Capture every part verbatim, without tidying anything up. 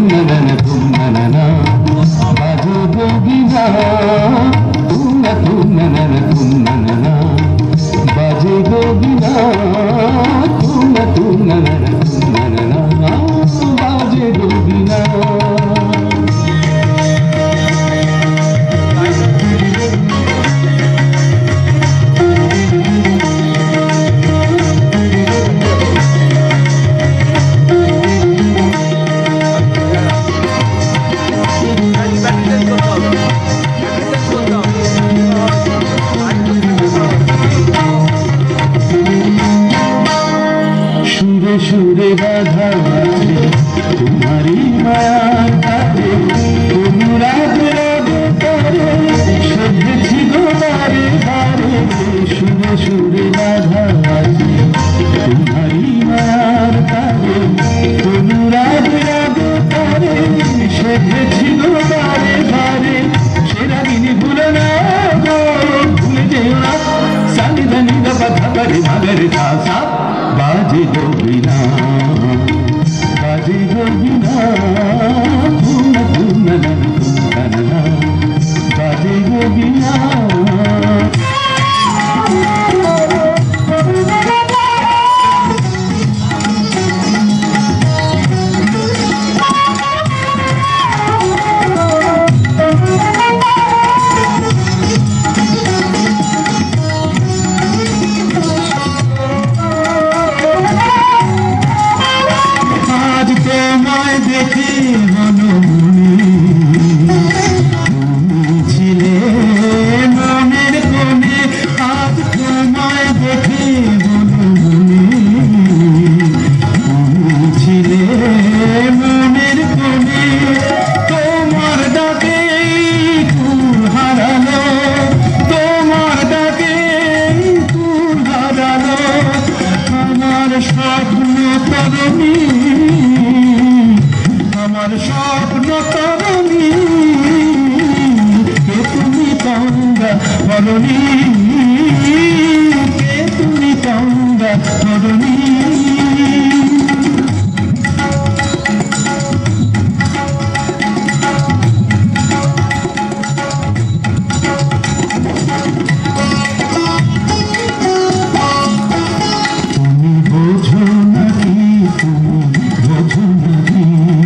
সুরে বাধা আছে তোমারই মায়ার কাছে অনুরাগ করে সধেছি গোবারে বারে সুরে সুরে বাধা আছে তোমারই মায়ার কাছে অনুরাগ করে সধেছি গোবারে বারে সেরা দিনে ভুলে না গো ভুলে যেও না সানি ধানি দফা ধাপারে মাগরে ছা बाजे गो बिना बाजे गो बिना तुम तुम नना बाजे गो बिना আমার স্বপ্ন তরণী কে তুমি তঙ্গা তরণী কে তুমি তঙ্গা তরণী তুমি বোঝো নাকি তুমি বোঝো নাকি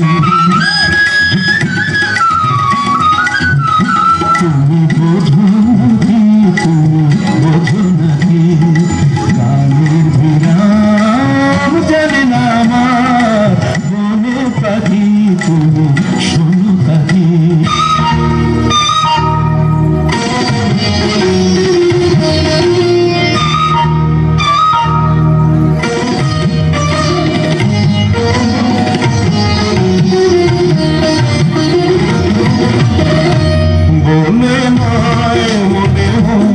তুমি বোঝো নাকি তুমি বোঝো নাকি কানের বিরাম জানে না আমার মনে পাখি তুমি শোনো পাখি বলে নয় মনে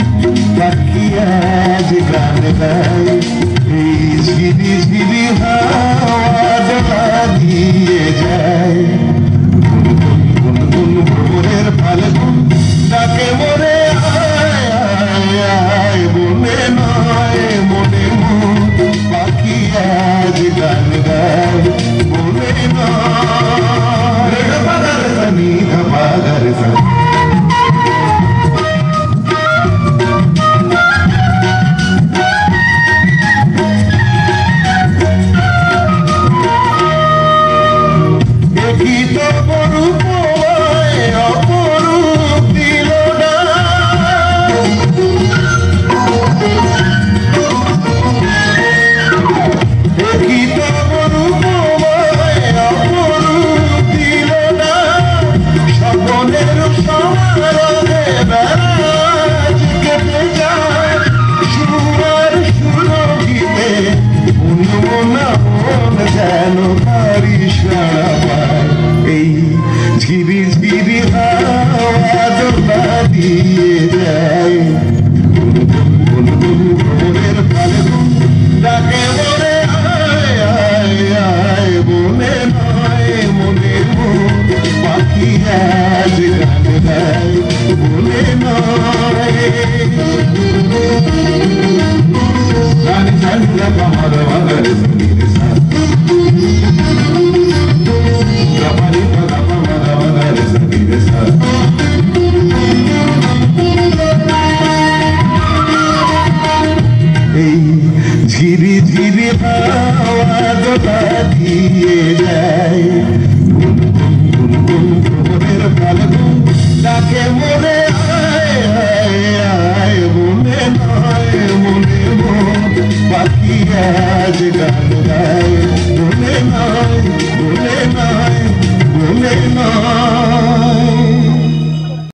আজ গান গাই এই ঝিরি ঝিরি হাওয়া দিয়ে যায় গুনগুন ভোরের ফাল্গুন ডাকে মরে আয় আয় আয় বলে নয় মনে পাখি আজ গান গাই বলে নয় পাগার সানি পাগার সানি এই ঝিরি ঝিরি হাওয়া দিয়ে যায়।